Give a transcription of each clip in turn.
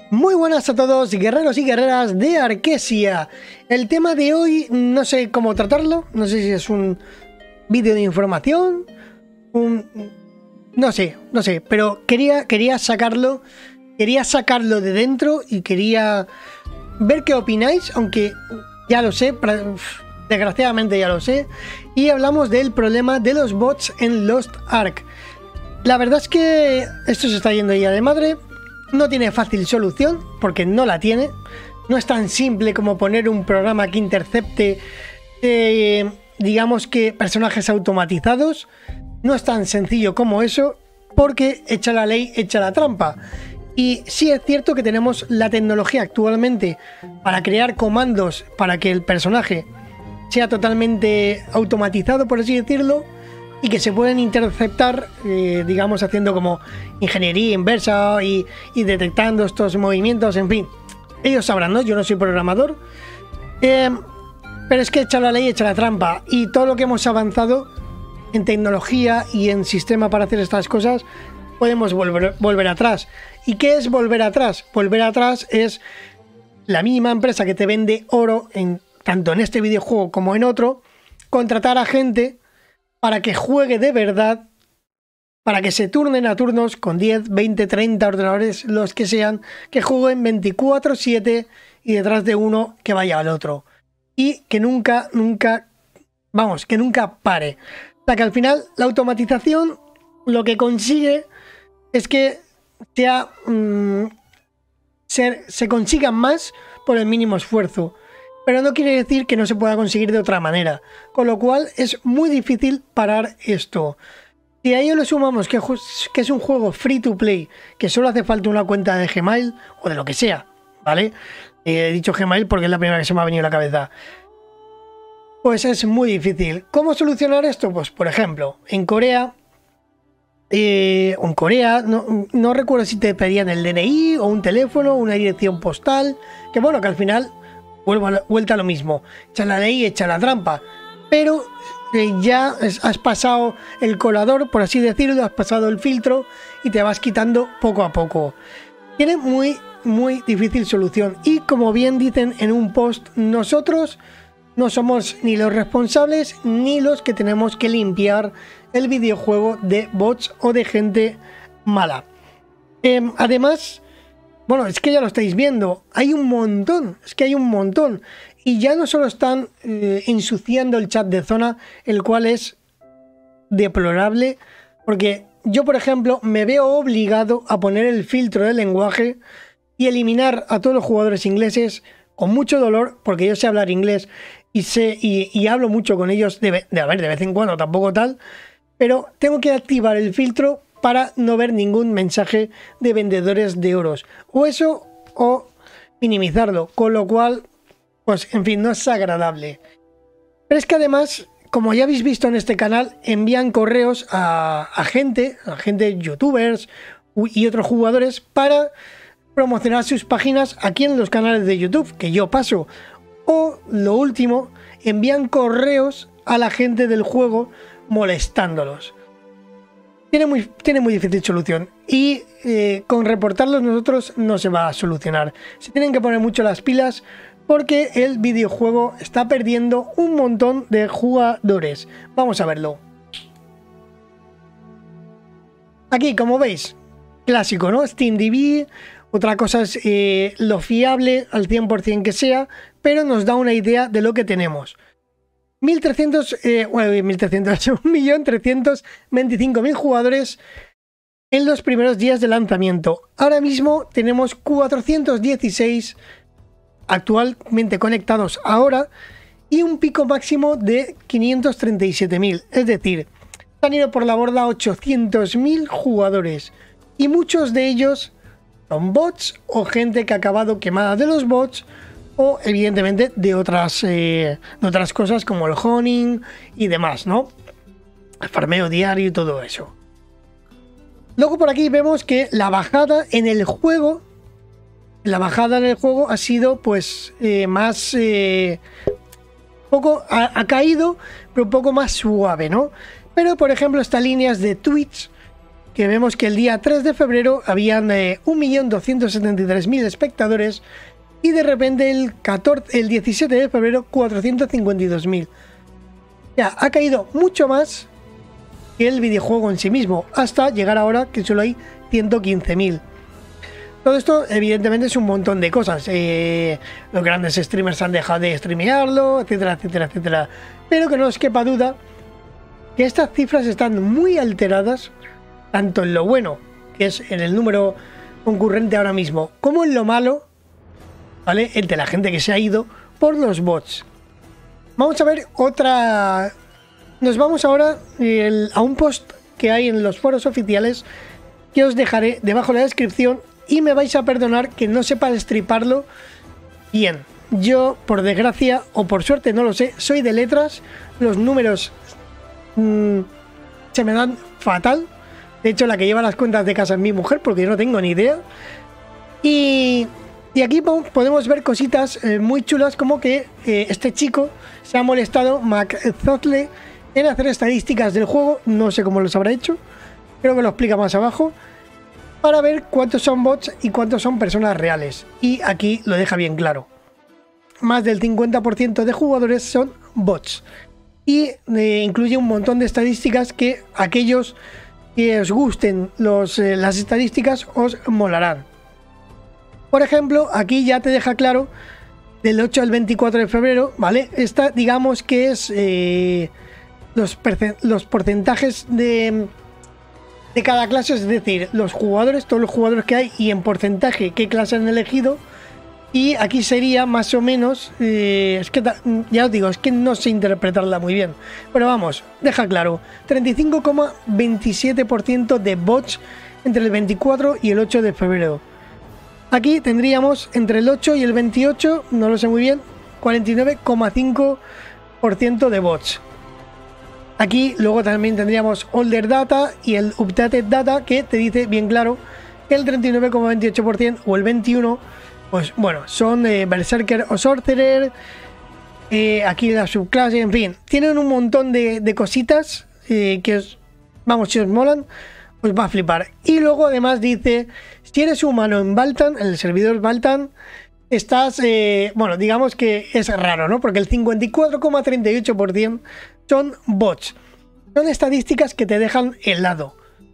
Muy buenas a todos, guerreros y guerreras de Arkesia. El tema de hoy no sé cómo tratarlo, no sé si es un vídeo de información, no sé, pero quería sacarlo de dentro y quería ver qué opináis, aunque ya lo sé, desgraciadamente ya lo sé, y hablamos del problema de los bots en Lost Ark. La verdad es que esto se está yendo ya de madre. No tiene fácil solución, porque no la tiene. No es tan simple como poner un programa que intercepte, digamos que personajes automatizados. No es tan sencillo como eso, porque echa la ley, echa la trampa. Y sí es cierto que tenemos la tecnología actualmente para crear comandos para que el personaje sea totalmente automatizado, por así decirlo, y que se pueden interceptar, digamos, haciendo como ingeniería inversa y detectando estos movimientos, en fin. Ellos sabrán, ¿no? Yo no soy programador. Pero es que echa la ley, echa la trampa. Y todo lo que hemos avanzado en tecnología y en sistema para hacer estas cosas, podemos volver atrás. ¿Y qué es volver atrás? Volver atrás es la misma empresa que te vende oro, tanto en este videojuego como en otro, contratar a gente para que juegue de verdad, para que se turnen a turnos con 10, 20, 30 ordenadores, los que sean, que jueguen 24/7 y detrás de uno que vaya al otro. Y que nunca pare. O sea, que al final la automatización lo que consigue es que se consiga más por el mínimo esfuerzo. Pero no quiere decir que no se pueda conseguir de otra manera, con lo cual es muy difícil parar esto. Si a ello le sumamos que es un juego free to play, que solo hace falta una cuenta de Gmail o de lo que sea, ¿vale? He dicho Gmail porque es la primera que se me ha venido a la cabeza. Pues es muy difícil. ¿Cómo solucionar esto? Pues por ejemplo, en Corea, no recuerdo si te pedían el DNI o un teléfono, una dirección postal, que bueno, que al final vuelta a lo mismo, echa la ley, echa la trampa, pero ya has pasado el colador, por así decirlo, has pasado el filtro y te vas quitando poco a poco. Tiene muy difícil solución y, como bien dicen en un post, nosotros no somos ni los responsables ni los que tenemos que limpiar el videojuego de bots o de gente mala. Además, bueno, es que ya lo estáis viendo, hay un montón, y ya no solo están ensuciando el chat de zona, el cual es deplorable, porque yo, por ejemplo, me veo obligado a poner el filtro de lenguaje y eliminar a todos los jugadores ingleses con mucho dolor, porque yo sé hablar inglés y hablo mucho con ellos, de vez en cuando, tampoco tal, pero tengo que activar el filtro para no ver ningún mensaje de vendedores de oros, o eso, o minimizarlo, con lo cual, pues en fin, no es agradable. Pero es que además, como ya habéis visto en este canal, envían correos a gente, youtubers y otros jugadores para promocionar sus páginas aquí en los canales de YouTube, que yo paso. O lo último, envían correos a la gente del juego molestándolos. Tiene muy difícil solución y con reportarlos nosotros no se va a solucionar. Se tienen que poner mucho las pilas porque el videojuego está perdiendo un montón de jugadores. Vamos a verlo. Aquí, como veis, clásico, ¿no? SteamDB. Otra cosa es lo fiable al 100% que sea, pero nos da una idea de lo que tenemos. 1.325.000 jugadores en los primeros días de lanzamiento. Ahora mismo tenemos 416 actualmente conectados ahora y un pico máximo de 537.000. Es decir, se han ido por la borda 800.000 jugadores y muchos de ellos son bots o gente que ha acabado quemada de los bots, o evidentemente de otras cosas como el honing y demás, ¿no? El farmeo diario y todo eso. Luego por aquí vemos que la bajada en el juego ha sido pues más ha caído, pero un poco más suave, ¿no? Pero por ejemplo estas líneas de tweets que vemos que el día 3 de febrero habían 1.273.000 espectadores y de repente el 17 de febrero 452.000. Ya, ha caído mucho más que el videojuego en sí mismo, hasta llegar ahora que solo hay 115.000. Todo esto evidentemente es un montón de cosas. Los grandes streamers han dejado de streamearlo, etcétera, etcétera, etcétera. Pero que no os quepa duda que estas cifras están muy alteradas, tanto en lo bueno, que es en el número concurrente ahora mismo, como en lo malo, ¿vale? Entre la gente que se ha ido por los bots. Vamos a ver otra... Nos vamos ahora a un post que hay en los foros oficiales que os dejaré debajo de la descripción y me vais a perdonar que no sepa destriparlo bien. Yo, por desgracia o por suerte, no lo sé, soy de letras, los números se me dan fatal. De hecho, la que lleva las cuentas de casa es mi mujer, porque yo no tengo ni idea. Y aquí podemos ver cositas muy chulas, como que este chico se ha molestado, McZotle, en hacer estadísticas del juego. No sé cómo los habrá hecho, creo que lo explica más abajo, para ver cuántos son bots y cuántos son personas reales. Y aquí lo deja bien claro. Más del 50% de jugadores son bots. Y incluye un montón de estadísticas que aquellos que os gusten las estadísticas os molarán. Por ejemplo, aquí ya te deja claro del 8 al 24 de febrero, ¿vale? Esta digamos que es los porcentajes de cada clase, es decir, los jugadores, todos los jugadores que hay y en porcentaje qué clase han elegido. Y aquí sería más o menos, es que ya os digo, es que no sé interpretarla muy bien, pero vamos, deja claro, 35,27% de bots entre el 24 y el 8 de febrero. Aquí tendríamos entre el 8 y el 28, no lo sé muy bien, 49,5% de bots. Aquí luego también tendríamos Older Data y el Updated Data, que te dice bien claro que el 39,28% o el 21%, pues bueno, son Berserker o Sorcerer, aquí la subclase, en fin, tienen un montón de cositas que vamos, si os molan, os va a flipar. Y luego además dice, si eres humano en Baltan, en el servidor Baltan, estás, bueno, digamos que es raro, ¿no? Porque el 54,38% son bots. Son estadísticas que te dejan helado.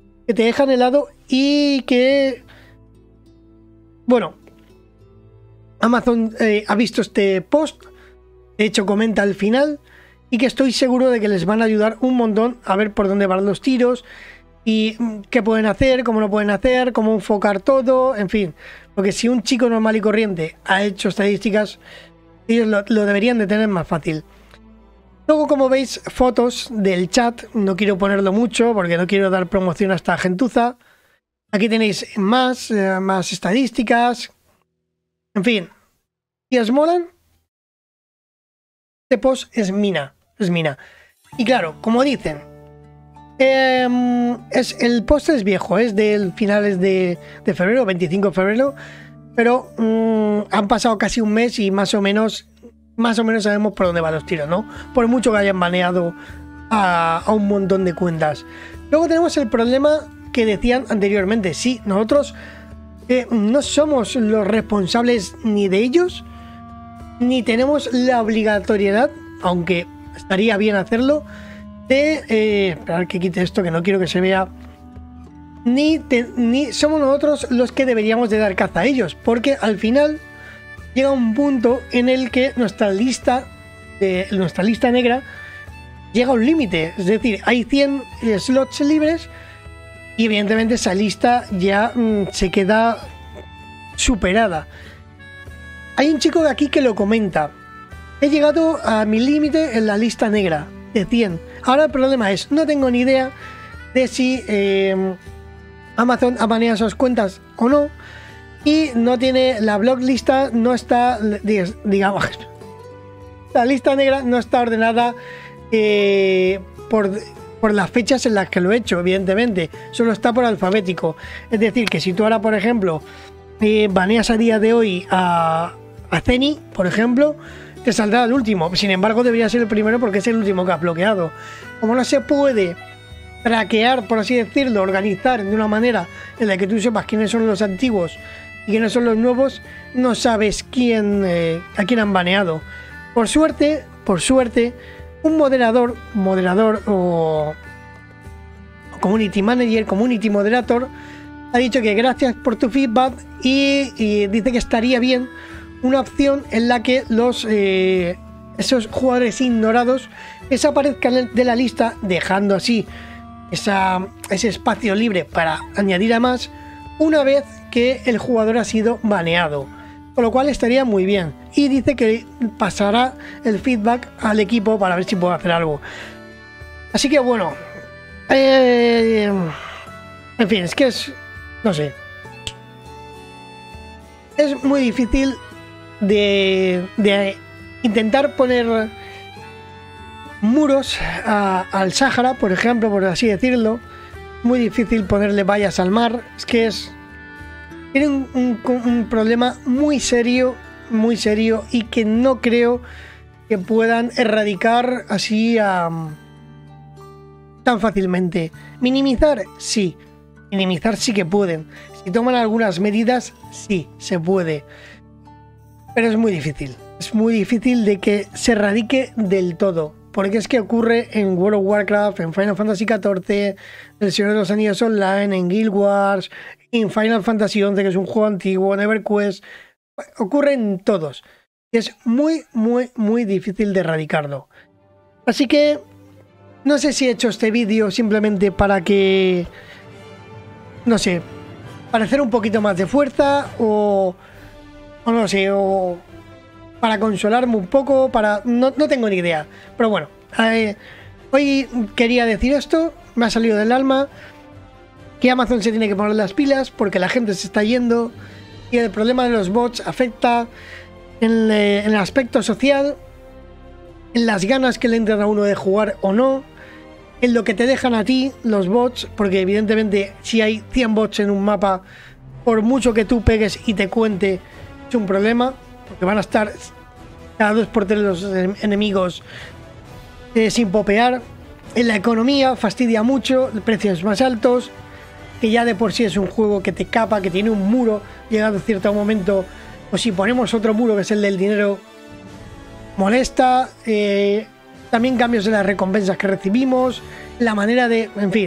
Y que, bueno, Amazon ha visto este post, de hecho comenta al final, y que estoy seguro de que les van a ayudar un montón a ver por dónde van los tiros y qué pueden hacer, cómo lo pueden hacer, cómo enfocar todo, en fin. Porque si un chico normal y corriente ha hecho estadísticas, ellos lo deberían de tener más fácil. Luego, como veis, fotos del chat, no quiero ponerlo mucho porque no quiero dar promoción a esta gentuza. Aquí tenéis más estadísticas. En fin, si os molan, este post es mina. Y claro, como dicen, el post es viejo, es del finales de febrero, 25 de febrero, pero han pasado casi un mes y más o menos sabemos por dónde van los tiros, ¿no? Por mucho que hayan baneado a un montón de cuentas. Luego tenemos el problema que decían anteriormente. Sí, nosotros no somos los responsables ni de ellos, ni tenemos la obligatoriedad, aunque estaría bien hacerlo, de esperar que quite esto, que no quiero que se vea, ni somos nosotros los que deberíamos de dar caza a ellos, porque al final llega un punto en el que nuestra lista negra llega a un límite, es decir, hay 100 slots libres y evidentemente esa lista ya se queda superada. Hay un chico de aquí que lo comenta: he llegado a mi límite en la lista negra de 100. Ahora el problema es, no tengo ni idea de si Amazon ha baneado esas cuentas o no, y no tiene la blog lista, no está, digamos, la lista negra no está ordenada por las fechas en las que lo he hecho, evidentemente, solo está por alfabético. Es decir, que si tú ahora, por ejemplo, baneas a día de hoy a Zeni, por ejemplo, te saldrá el último. Sin embargo, debería ser el primero porque es el último que has bloqueado. Como no se puede traquear, por así decirlo, organizar de una manera en la que tú sepas quiénes son los antiguos y quiénes son los nuevos, no sabes a quién han baneado. Por suerte, un moderador o community manager, community moderator, ha dicho que gracias por tu feedback y dice que estaría bien una opción en la que esos jugadores ignorados desaparezcan de la lista, dejando así ese espacio libre para añadir a más una vez que el jugador ha sido baneado, con lo cual estaría muy bien. Y dice que pasará el feedback al equipo para ver si puede hacer algo. Así que bueno, en fin, es que no sé, es muy difícil de intentar poner muros al Sáhara, por ejemplo, por así decirlo. Muy difícil ponerle vallas al mar. Es que tiene un problema muy serio y que no creo que puedan erradicar así tan fácilmente. Minimizar sí que pueden. Si toman algunas medidas, sí, se puede. Pero es muy difícil de que se erradique del todo. Porque es que ocurre en World of Warcraft, en Final Fantasy XIV, El Señor de los Anillos Online, en Guild Wars, en Final Fantasy XI, que es un juego antiguo, en EverQuest. Ocurre en todos. Y es muy difícil de erradicarlo. Así que no sé si he hecho este vídeo simplemente para que, no sé, para hacer un poquito más de fuerza o no sé, o para consolarme un poco, no tengo ni idea. Pero bueno, hoy quería decir esto, me ha salido del alma, que Amazon se tiene que poner las pilas porque la gente se está yendo y el problema de los bots afecta en el aspecto social, en las ganas que le entran a uno de jugar o no, en lo que te dejan a ti los bots, porque evidentemente si hay 100 bots en un mapa, por mucho que tú pegues y te cuente, es un problema, porque van a estar cada 2x3 los enemigos sin popear. En la economía fastidia mucho, precios más altos, que ya de por sí es un juego que te capa, que tiene un muro, llegado a cierto momento, o si ponemos otro muro que es el del dinero, molesta. También cambios en las recompensas que recibimos, la manera de... en fin.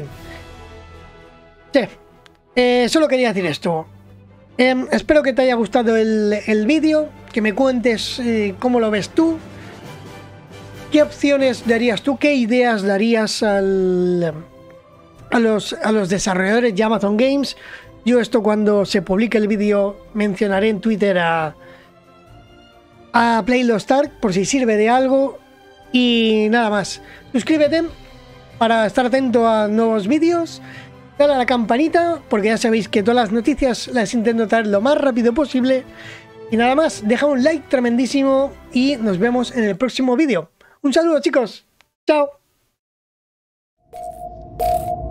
Sí, solo quería decir esto. Espero que te haya gustado el vídeo, que me cuentes cómo lo ves tú, qué opciones darías tú, qué ideas darías a los desarrolladores de Amazon Games. Yo esto, cuando se publique el vídeo, mencionaré en Twitter a PlayLostArk por si sirve de algo. Y nada más, suscríbete para estar atento a nuevos vídeos. Dale a la campanita, porque ya sabéis que todas las noticias las intento traer lo más rápido posible. Y nada más, deja un like tremendísimo y nos vemos en el próximo vídeo. Un saludo, chicos. Chao.